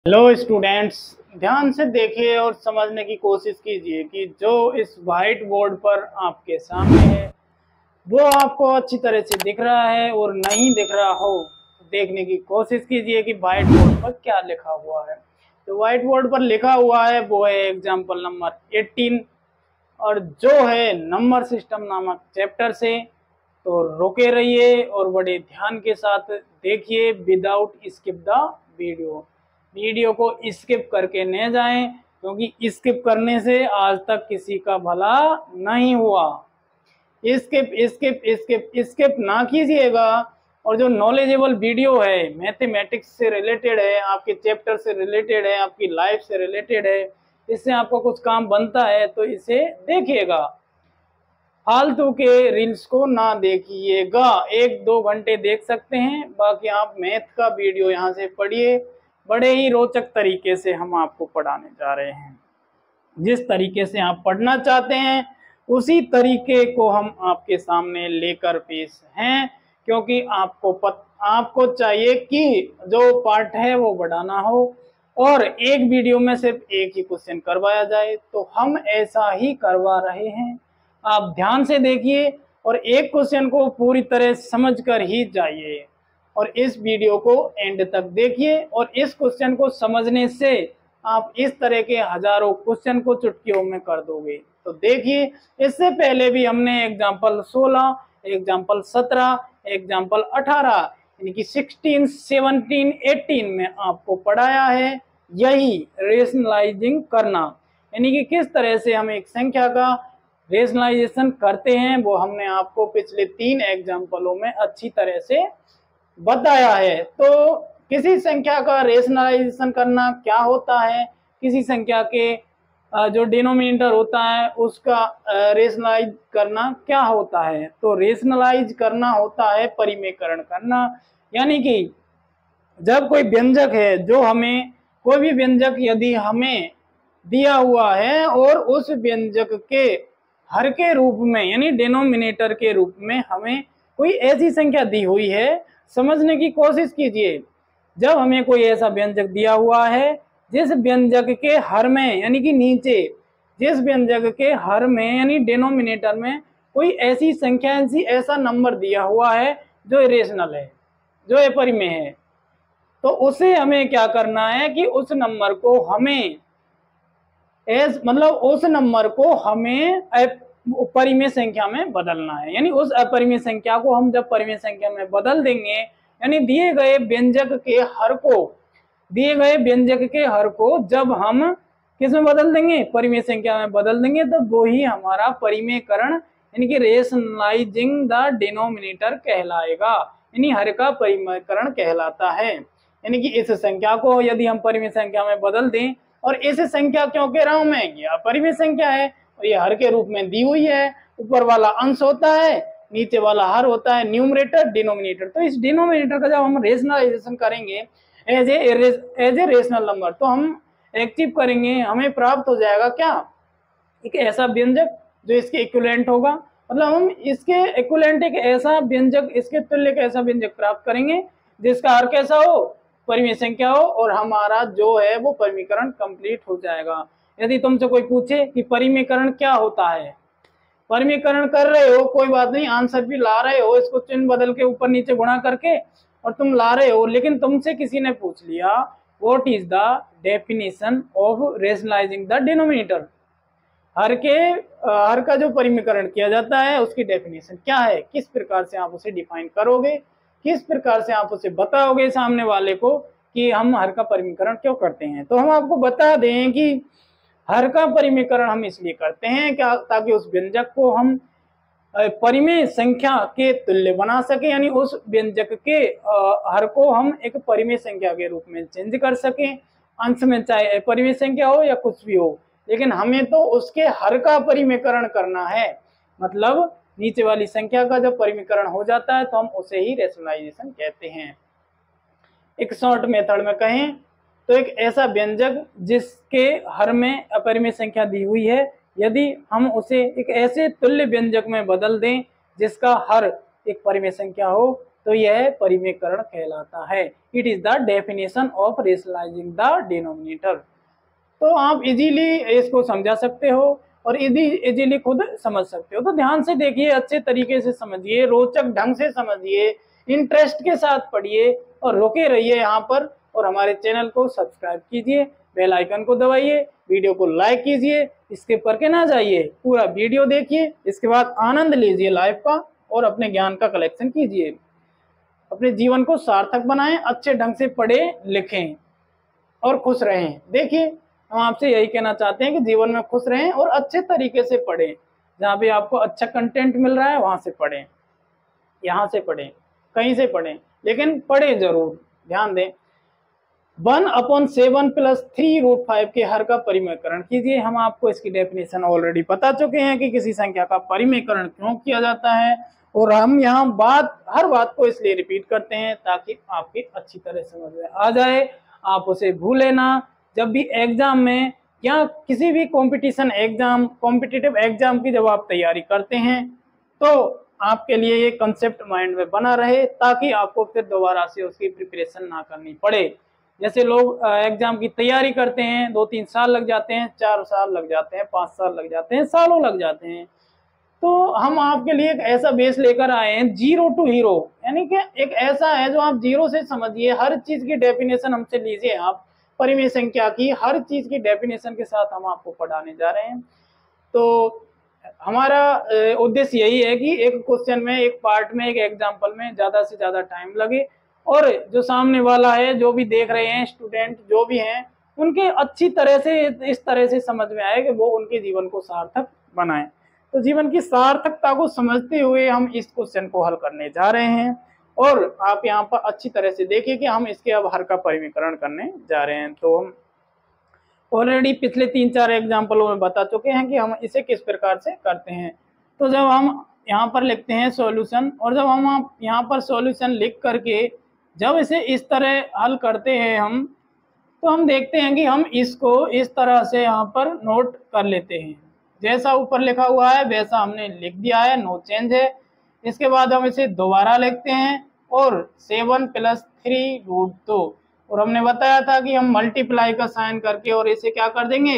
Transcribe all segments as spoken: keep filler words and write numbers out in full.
Hello students, ध्यान से देखिए और समझने की कोशिश कीजिए कि जो इस वाइट बोर्ड पर आपके सामने है वो आपको अच्छी तरह से दिख रहा है और नहीं दिख रहा हो तो देखने की कोशिश कीजिए कि वाइट बोर्ड पर क्या लिखा हुआ है। तो वाइट बोर्ड पर लिखा हुआ है वो है एग्जाम्पल नंबर एटीन और जो है नंबर सिस्टम नामक चैप्टर से। तो रुके रहिए और बड़े ध्यान के साथ देखिए without skip the video. Video को स्किप करके न जाएं क्योंकि स्किप करने से आज तक किसी का भला नहीं हुआ। स्किप स्किप स्किप स्किप ना कीजिएगा। और जो नॉलेजेबल वीडियो है, मैथमेटिक्स से रिलेटेड है, आपके चैप्टर से रिलेटेड है, आपकी लाइफ से रिलेटेड है, इससे आपको कुछ काम बनता है तो इसे देखिएगा। फालतू के रील्स को ना देखिएगा। एक दो घंटे देख सकते हैं, बाकी आप मैथ का वीडियो यहाँ से पढ़िए। बड़े ही रोचक तरीके से हम आपको पढ़ाने जा रहे हैं। जिस तरीके से आप पढ़ना चाहते हैं उसी तरीके को हम आपके सामने लेकर पेश हैं, क्योंकि आपको पत, आपको चाहिए कि जो पार्ट है वो बढ़ाना हो और एक वीडियो में सिर्फ एक ही क्वेश्चन करवाया जाए, तो हम ऐसा ही करवा रहे हैं। आप ध्यान से देखिए और एक क्वेश्चन को पूरी तरह समझ कर ही जाइए और इस वीडियो को एंड तक देखिए। और इस क्वेश्चन को समझने से आप इस तरह के हजारों क्वेश्चन को चुटकियों में कर दोगे। तो देखिए, इससे पहले भी हमने एग्जाम्पल सोलह, एग्जाम्पल सत्रह, एग्जाम्पल अठारह यानी कि सिक्सटीन, सेवनटीन, एटीन में आपको पढ़ाया है यही रेशनलाइजिंग करना, यानी कि किस तरह से हम एक संख्या का रेशनलाइजेशन करते हैं वो हमने आपको पिछले तीन एग्जाम्पलों में अच्छी तरह से बताया है। तो किसी संख्या का रेशनलाइजेशन करना क्या होता है, किसी संख्या के जो डिनोमिनेटर होता है उसका रेशनलाइज करना क्या होता है। तो रेशनलाइज करना होता है परिमेयकरण करना, यानी कि जब कोई व्यंजक है जो हमें कोई भी व्यंजक यदि हमें दिया हुआ है और उस व्यंजक के हर के रूप में यानी डिनोमिनेटर के रूप में हमें कोई ऐसी संख्या दी हुई है, समझने की कोशिश कीजिए। जब हमें कोई ऐसा व्यंजक दिया हुआ है जिस व्यंजक के हर में यानी कि नीचे जिस व्यंजक के हर में यानी डिनोमिनेटर में कोई ऐसी संख्या ऐसी ऐसा नंबर दिया हुआ है जो इरेशनल है, जो अपरिमेय है, तो उसे हमें क्या करना है कि उस नंबर को हमें एस मतलब उस नंबर को हमें परिमेय संख्या में बदलना है। यानी उस अपरिमेय संख्या को हम जब परिमेय संख्या में बदल देंगे, यानी दिए गए व्यंजक के हर को दिए गए व्यंजक के हर को जब हम किस में बदल देंगे, परिमेय संख्या में बदल देंगे, तो वो ही हमारा परिमेयकरण यानी कि रेशनलाइजिंग द डिनोमिनेटर कहलाएगा, यानी हर का परिमेयकरण कहलाता है। यानी कि इस संख्या को यदि हम परिमेय संख्या में बदल दें, और इस संख्या क्यों कह रहा हूं मैं, ये अपरिमेय संख्या है और ये हर के रूप में दी हुई है। ऊपर वाला अंश होता है, नीचे वाला हर होता है, न्यूमरेटर डिनोमिनेटर। तो इस डिनोमिनेटर का जब हम रेशनलाइजेशन करेंगे as a as a rational number तो हम अचीव करेंगे, हमें प्राप्त हो जाएगा क्या, एक ऐसा व्यंजक जो इसके इक्विवेलेंट होगा। मतलब हम इसके इक्विवेलेंट एक ऐसा व्यंजक, इसके तुल्य एक ऐसा व्यंजक प्राप्त करेंगे जिसका हर कैसा हो, परिमेय संख्या हो, और हमारा जो है वो परिमेयकरण कंप्लीट हो जाएगा। यदि तुमसे कोई पूछे कि परिमेयकरण क्या होता है, परिमेयकरण कर रहे हो कोई बात नहीं, आंसर भी ला रहे हो, इसको चिन्ह बदल के ऊपर नीचे गुणा करके और तुम ला रहे हो, लेकिन तुमसे किसी ने पूछ लिया what is the definition of rationalizing the denominator, हर के हर का जो परिमेयकरण किया जाता है उसकी डेफिनेशन क्या है, किस प्रकार से आप उसे डिफाइन करोगे, किस प्रकार से आप उसे बताओगे सामने वाले को कि हम हर का परिमेयकरण क्यों करते हैं। तो हम आपको बता दें कि हर का परिमेयकरण हम इसलिए करते हैं क्या, ताकि उस व्यंजक को हम परिमेय संख्या के तुल्य बना सके, यानी उस व्यंजक के हर को हम एक परिमेय संख्या के रूप में चेंज कर सकें। अंश में चाहे परिमेय संख्या हो या कुछ भी हो, लेकिन हमें तो उसके हर का परिमेयकरण करना है। मतलब नीचे वाली संख्या का जब परिमेयकरण हो जाता है तो हम उसे ही रेशनलाइजेशन कहते हैं। एक शॉर्ट मेथड में कहें तो एक ऐसा व्यंजक जिसके हर में अपरिमेय संख्या दी हुई है, यदि हम उसे एक ऐसे तुल्य व्यंजक में बदल दें जिसका हर एक परिमेय संख्या हो, तो यह परिमेयकरण कहलाता है। It is the definition of rationalizing the denominator. तो आप इजीली इसको समझा सकते हो और इजीली खुद समझ सकते हो। तो ध्यान से देखिए, अच्छे तरीके से समझिए, रोचक ढंग से समझिए, इंटरेस्ट के साथ पढ़िए और रुके रहिए यहाँ पर। और हमारे चैनल को सब्सक्राइब कीजिए, बेल आइकन को दबाइए, वीडियो को लाइक कीजिए, स्किप करके ना जाइए, पूरा वीडियो देखिए, इसके बाद आनंद लीजिए लाइफ का और अपने ज्ञान का कलेक्शन कीजिए। अपने जीवन को सार्थक बनाएं, अच्छे ढंग से पढ़ें लिखें और खुश रहें। देखिए, हम आपसे यही कहना चाहते हैं कि जीवन में खुश रहें और अच्छे तरीके से पढ़ें। जहाँ भी आपको अच्छा कंटेंट मिल रहा है वहां से पढ़ें, यहाँ से पढ़ें, कहीं से पढ़ें, लेकिन पढ़ें जरूर। ध्यान दें, one upon seven plus three root five के हर का परिमेयकरण कीजिए। हम आपको इसकी डेफिनेशन ऑलरेडी बता चुके हैं कि किसी संख्या का परिमेयकरण क्यों किया जाता है, और हम यहाँ बात हर बात को इसलिए रिपीट करते हैं ताकि आपकी अच्छी तरह समझ में आ जाए, आप उसे भूले ना। जब भी एग्जाम में या किसी भी कंपटीशन एग्जाम, कॉम्पिटिटिव एग्जाम की जब आप तैयारी करते हैं तो आपके लिए ये कंसेप्ट माइंड में बना रहे, ताकि आपको फिर दोबारा से उसकी प्रिपरेशन ना करनी पड़े। जैसे लोग एग्जाम की तैयारी करते हैं, दो तीन साल लग जाते हैं, चार साल लग जाते हैं, पाँच साल लग जाते हैं, सालों लग जाते हैं। तो हम आपके लिए एक ऐसा बेस लेकर आए हैं, जीरो टू हीरो, यानी कि एक ऐसा है जो आप जीरो से समझिए, हर चीज की डेफिनेशन हमसे लीजिए। आप परिमेय संख्या की हर चीज की डेफिनेशन के साथ हम आपको पढ़ाने जा रहे हैं। तो हमारा उद्देश्य यही है कि एक क्वेश्चन में, एक पार्ट में, एक एग्जाम्पल में ज्यादा से ज्यादा टाइम लगे और जो सामने वाला है, जो भी देख रहे हैं स्टूडेंट जो भी हैं, उनके अच्छी तरह से इस तरह से समझ में आए कि वो उनके जीवन को सार्थक बनाएं। तो जीवन की सार्थकता को समझते हुए हम इस क्वेश्चन को हल करने जा रहे हैं, और आप यहाँ पर अच्छी तरह से देखिए कि हम इसके अब हर का परिमेयकरण करने जा रहे हैं। तो हम ऑलरेडी पिछले तीन चार एग्जाम्पलों में बता चुके हैं कि हम इसे किस प्रकार से करते हैं। तो जब हम यहाँ पर लिखते हैं सॉल्यूशन, और जब हम यहाँ पर सॉल्यूशन लिख करके जब इसे इस तरह हल करते हैं हम, तो हम देखते हैं कि हम इसको इस तरह से यहाँ पर नोट कर लेते हैं। जैसा ऊपर लिखा हुआ है वैसा हमने लिख दिया है, नो चेंज है। इसके बाद हम इसे दोबारा लिखते हैं और सेवन प्लस थ्री रूट दो, और हमने बताया था कि हम मल्टीप्लाई का साइन करके और इसे क्या कर देंगे,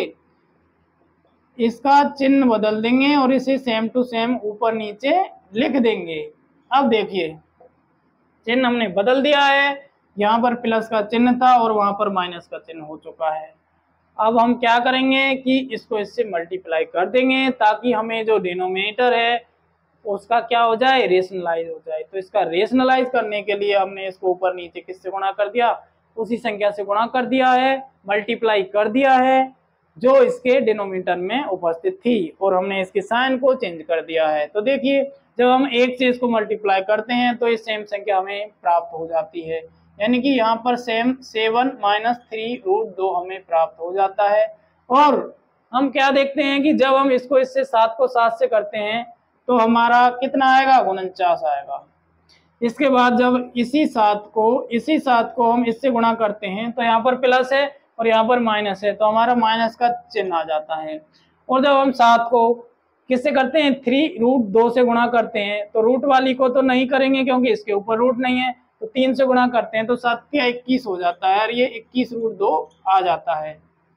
इसका चिन्ह बदल देंगे और इसे सेम टू सेम ऊपर नीचे लिख देंगे। अब देखिए, चिन्ह हमने बदल दिया है, यहाँ पर प्लस का चिन्ह था और वहां पर माइनस का चिन्ह हो चुका है। अब हम क्या करेंगे कि इसको इससे मल्टीप्लाई कर देंगे ताकि हमें जो डिनोमिनेटर है उसका क्या हो जाए, रेशनलाइज हो जाए। तो इसका रेशनलाइज करने के लिए हमने इसको ऊपर नीचे किससे गुणा कर दिया, उसी संख्या से गुणा कर दिया है, मल्टीप्लाई कर दिया है जो इसके डिनोमिनेटर में उपस्थित थी, और हमने इसके साइन को चेंज कर दिया है। तो देखिए, जब हम एक से इसको मल्टीप्लाई करते हैं तो इस सेम संख्या हमें प्राप्त हो जाती है, यानी कि यहाँ पर same seven minus three root दो हमें प्राप्त हो जाता है। और हम क्या देखते हैं कि जब हम इसको इससे सात को सात से करते हैं तो हमारा कितना आएगा, उनचास आएगा। इसके बाद जब इसी सात को इसी सात को हम इससे गुणा करते हैं तो यहाँ पर प्लस है और यहाँ पर माइनस है, तो हमारा माइनस का चिन्ह आ जाता है। और जब हम सात को किससे करते हैं, थ्री रूट दो से गुणा करते हैं, तो रूट वाली को तो नहीं करेंगे क्योंकि इसके ऊपर रूट नहीं है, तो तीन से गुणा करते हैं तो सात या इक्कीस हो जाता है, और ये इक्कीस रूट दो आ जाता है।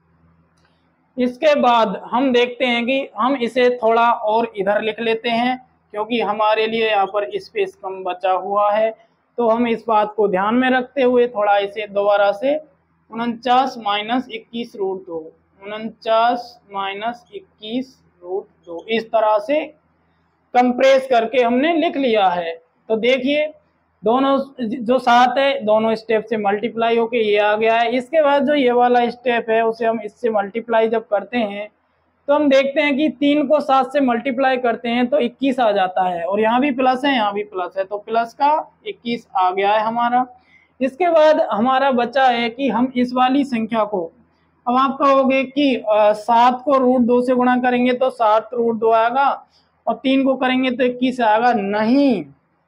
इसके बाद हम देखते हैं कि हम इसे थोड़ा और इधर लिख लेते हैं क्योंकि हमारे लिए यहाँ पर स्पेस कम बचा हुआ है। तो हम इस बात को ध्यान में रखते हुए थोड़ा इसे दोबारा से उनचास माइनस इक्कीस रूट दो, उनचास माइनस इक्कीस रूट दो, इस तरह से कंप्रेस करके हमने लिख लिया है। तो देखिए, दोनों जो सात है दोनों स्टेप से मल्टीप्लाई होके ये आ गया है। इसके बाद जो ये वाला स्टेप है उसे हम इससे मल्टीप्लाई जब करते हैं तो हम देखते हैं कि तीन को सात से मल्टीप्लाई करते हैं तो इक्कीस आ जाता है, और यहाँ भी प्लस है यहाँ भी प्लस है, तो प्लस का इक्कीस आ गया है हमारा। इसके बाद हमारा बचा है कि हम इस वाली संख्या को, अब आप कहोगे कि सात को रूट दो से गुणा करेंगे तो सात रूट दो आएगा और तीन को करेंगे तो इक्कीस आएगा, नहीं,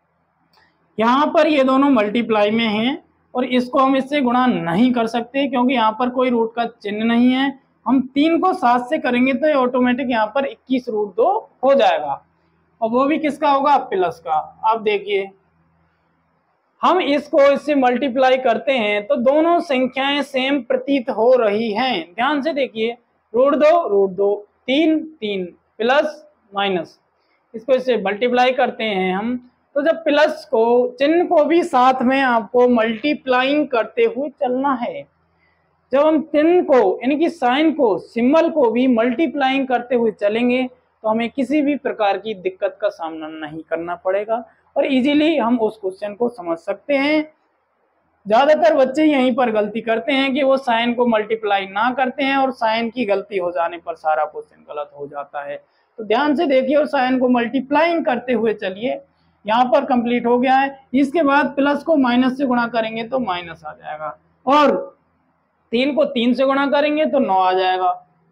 यहाँ पर ये दोनों मल्टीप्लाई में हैं और इसको हम इससे गुणा नहीं कर सकते क्योंकि यहाँ पर कोई रूट का चिन्ह नहीं है। हम तीन को सात से करेंगे तो ये ऑटोमेटिक यहाँ पर इक्कीस रूट दो हो जाएगा, और वो भी किसका होगा, प्लस का। अब देखिए, हम इसको इससे मल्टीप्लाई करते हैं तो दोनों संख्याएं सेम प्रतीत हो रही हैं। ध्यान से देखिए, रूट दो रूट दो, तीन तीन, प्लस माइनस, इसको इससे मल्टीप्लाई करते हैं हम। तो जब प्लस को चिन्ह को भी साथ में आपको मल्टीप्लाइंग करते हुए चलना है। जब हम चिन्ह को यानी कि साइन को, सिंबल को भी मल्टीप्लाइंग करते हुए चलेंगे तो हमें किसी भी प्रकार की दिक्कत का सामना नहीं करना पड़ेगा और इजीली हम उस क्वेश्चन को समझ सकते हैं। ज्यादातर बच्चे यहीं पर गलती करते हैं कि वो साइन को मल्टीप्लाई ना करते हैं और साइन की गलती हो जाने पर सारा क्वेश्चन गलत हो जाता है। तो ध्यान से देखिए और साइन को मल्टीप्लाइंग करते हुए चलिए। यहाँ पर कंप्लीट हो गया है। इसके बाद प्लस को माइनस से गुणा करेंगे तो माइनस आ जाएगा और तीन को तीन से गुणा करेंगे तो नौ आ जाएगा।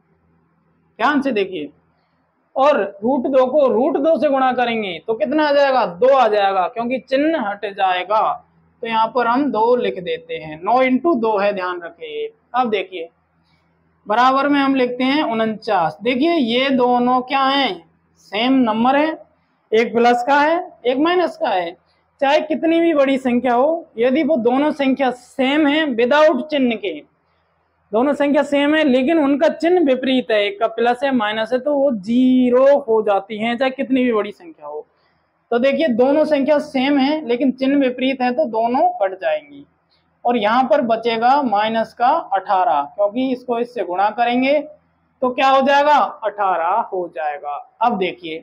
ध्यान से देखिए, और रूट दो को रूट दो से गुणा करेंगे तो कितना आ जाएगा, दो आ जाएगा, क्योंकि चिन्ह हट जाएगा। तो यहाँ पर हम दो लिख देते हैं। नौ इंटू दो है, ध्यान रखिए। अब देखिए बराबर में हम लिखते हैं उनचास। देखिए ये दोनों क्या हैं, सेम नंबर है, एक प्लस का है एक माइनस का है। चाहे कितनी भी बड़ी संख्या हो, यदि वो दोनों संख्या सेम है विदाउट चिन्ह के, दोनों संख्या सेम है लेकिन उनका चिन्ह विपरीत है, एक का प्लस है माइनस है, तो वो जीरो हो जाती हैं चाहे कितनी भी बड़ी संख्या हो। तो देखिए दोनों संख्या सेम है लेकिन चिन्ह विपरीत है तो दोनों कट जाएंगी और यहाँ पर बचेगा माइनस का अठारह, क्योंकि इसको इससे गुणा करेंगे तो क्या हो जाएगा, अठारह हो जाएगा। अब देखिए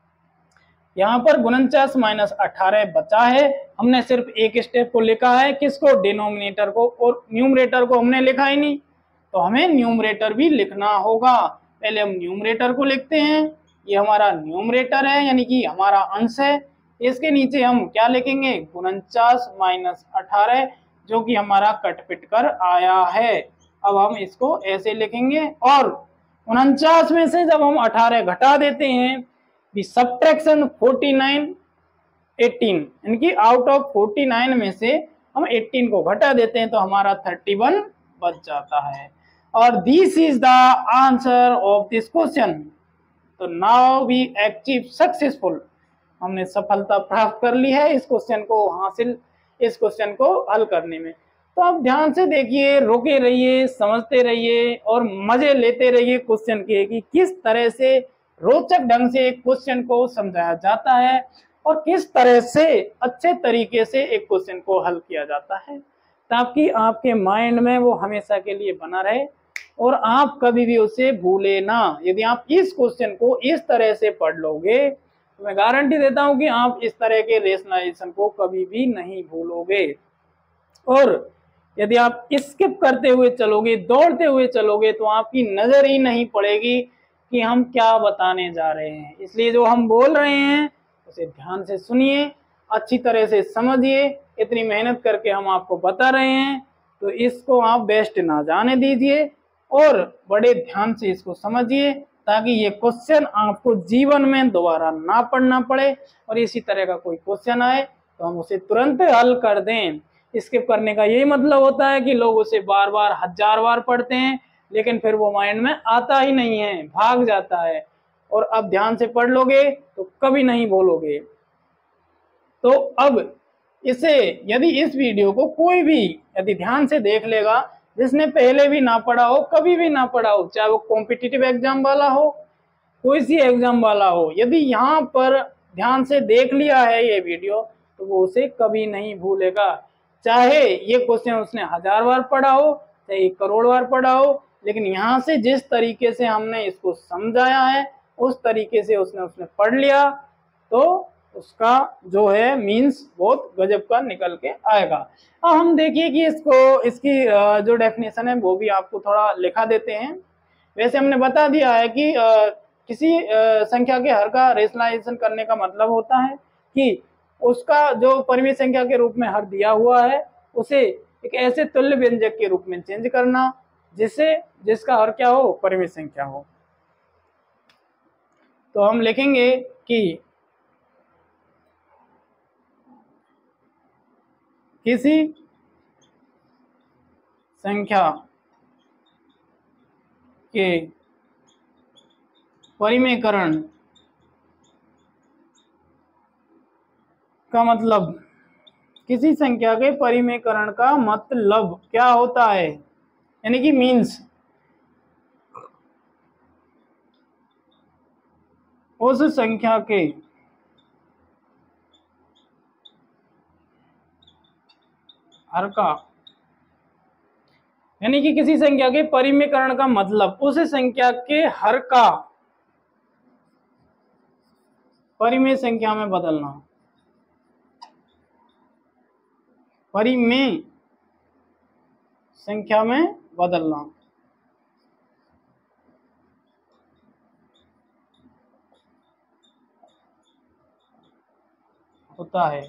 यहाँ पर उनचास माइनस अठारह बचा है। हमने सिर्फ एक स्टेप को लिखा है, किसको, डिनोमिनेटर को, और न्यूमरेटर को हमने लिखा ही नहीं, तो हमें न्यूमरेटर भी लिखना होगा। पहले हम न्यूमरेटर को लिखते हैं। ये हमारा न्यूमरेटर है यानी कि हमारा अंश है। इसके नीचे हम क्या लिखेंगे, उनचास माइनस अठारह, जो कि हमारा कट पिट कर आया है। अब हम इसको ऐसे लिखेंगे और उनचास में से जब हम अठारह घटा देते हैं, दी सब्ट्रैक्शन उनचास अठारह, यानी कि आउट ऑफ उनचास में से हम अठारह को घटा देते हैं तो हमारा इकतीस बच जाता है। और this is the answer of this question. तो नाउ वी अचीव सक्सेसफुल, हमने सफलता प्राप्त कर ली है इस क्वेश्चन को हासिल इस क्वेश्चन को हल करने में। तो आप ध्यान से देखिए, रोके रहिए, समझते रहिए और मजे लेते रहिए क्वेश्चन के कि किस तरह से रोचक ढंग से एक क्वेश्चन को समझाया जाता है और किस तरह से अच्छे तरीके से एक क्वेश्चन को हल किया जाता है, ताकि आपके माइंड में वो हमेशा के लिए बना रहे और आप कभी भी उसे भूले ना। यदि आप इस क्वेश्चन को इस तरह से पढ़ लोगे तो मैं गारंटी देता हूं कि आप इस तरह के रेशनलाइजेशन को कभी भी नहीं भूलोगे। और यदि आप स्किप करते हुए चलोगे, दौड़ते हुए चलोगे, तो आपकी नजर ही नहीं पड़ेगी कि हम क्या बताने जा रहे हैं। इसलिए जो हम बोल रहे हैं उसे ध्यान से सुनिए, अच्छी तरह से समझिए। इतनी मेहनत करके हम आपको बता रहे हैं तो इसको आप वेस्ट ना जाने दीजिए और बड़े ध्यान से इसको समझिए, ताकि ये क्वेश्चन आपको जीवन में दोबारा ना पढ़ना पड़े और इसी तरह का कोई क्वेश्चन आए तो हम उसे तुरंत हल कर दें। स्किप करने का यही मतलब होता है कि लोग उसे बार बार हजार बार पढ़ते हैं लेकिन फिर वो माइंड में आता ही नहीं है, भाग जाता है। और अब ध्यान से पढ़ लोगे तो कभी नहीं भूलोगे। तो अब इसे, यदि इस वीडियो को कोई भी यदि ध्यान से देख लेगा, जिसने पहले भी ना पढ़ा हो, कभी भी ना पढ़ा हो, चाहे वो कॉम्पिटिटिव एग्जाम वाला हो, कोई सी एग्जाम वाला हो, यदि यहाँ पर ध्यान से देख लिया है ये वीडियो तो वो उसे कभी नहीं भूलेगा। चाहे ये क्वेश्चन उसने हजार बार पढ़ा हो, चाहे एक करोड़ बार पढ़ा हो, लेकिन यहाँ से जिस तरीके से हमने इसको समझाया है उस तरीके से उसने उसने पढ़ लिया तो उसका जो है मीन्स बहुत गजब का निकल के आएगा। अब हम देखिए कि इसको, इसकी जो डेफिनेशन है वो भी आपको थोड़ा लिखा देते हैं। वैसे हमने बता दिया है कि किसी संख्या के हर का रेशनलाइजेशन करने का मतलब होता है कि उसका जो परिमेय संख्या के रूप में हर दिया हुआ है उसे एक ऐसे तुल्य व्यंजक के रूप में चेंज करना जिससे जिसका हर क्या हो, परिमेय संख्या हो। तो हम लिखेंगे कि किसी संख्या के परिमेयकरण का मतलब किसी संख्या के परिमेयकरण का मतलब क्या होता है, यानी कि मीन्स उस संख्या के हर का, यानी कि किसी संख्या के परिमेयकरण का मतलब उस संख्या के हर का परिमेय संख्या में बदलना, परिमेय संख्या में बदलना होता है।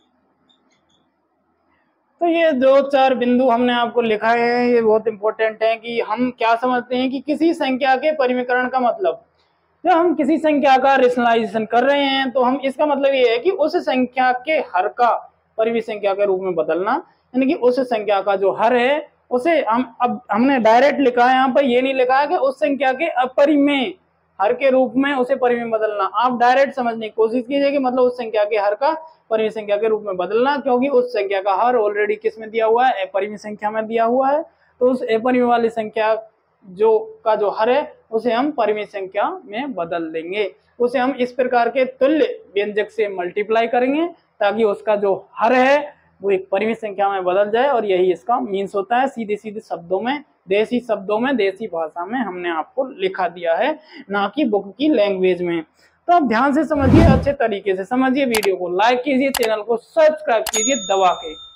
तो ये दो चार बिंदु हमने आपको लिखा है, ये बहुत इंपॉर्टेंट है कि हम क्या समझते हैं कि किसी संख्या के परिमेयकरण का मतलब, जब हम किसी संख्या का रेशनलाइजेशन कर रहे हैं तो हम इसका मतलब ये है कि उस संख्या के हर का परिमेय संख्या के रूप में बदलना, यानी कि उस संख्या का जो हर है उसे हम, अब हमने डायरेक्ट लिखा है, यहाँ पर ये नहीं लिखा है कि उस संख्या के अपरिमेय हर के रूप में उसे परिमेय बदलना। आप डायरेक्ट समझने की कोशिश कीजिए कि मतलब उस संख्या के हर का परिमेय संख्या के रूप में बदलना, क्योंकि उस संख्या का हर ऑलरेडी किस में दिया हुआ है, अपरिमेय संख्या में दिया हुआ है। तो उस अपरिमेय वाली संख्या जो का जो हर है उसे हम परिमेय संख्या में बदल देंगे, उसे हम इस प्रकार के तुल्य व्यंजक से मल्टीप्लाई करेंगे ताकि उसका जो हर है वो एक परिमेय संख्या में बदल जाए, और यही इसका मीन्स होता है। सीधे सीधे शब्दों में, देसी शब्दों में, देसी भाषा में हमने आपको लिखा दिया है, ना कि बुक की लैंग्वेज में। तो आप ध्यान से समझिए, अच्छे तरीके से समझिए, वीडियो को लाइक कीजिए, चैनल को सब्सक्राइब कीजिए दबा के।